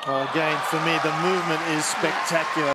Well, again, for me, the movement is spectacular.